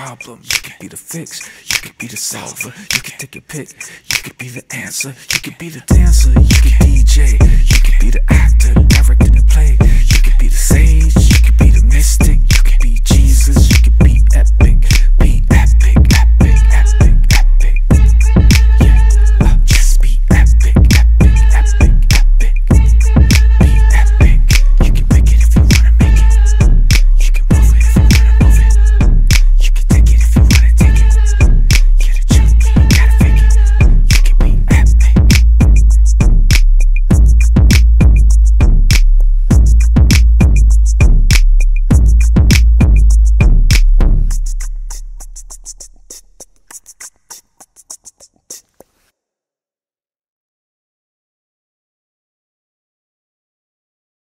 problem, you could be the fix, you could be the solver, you could take your pick, you could be the answer, you could be the dancer, you could DJ, you could be the actor, director,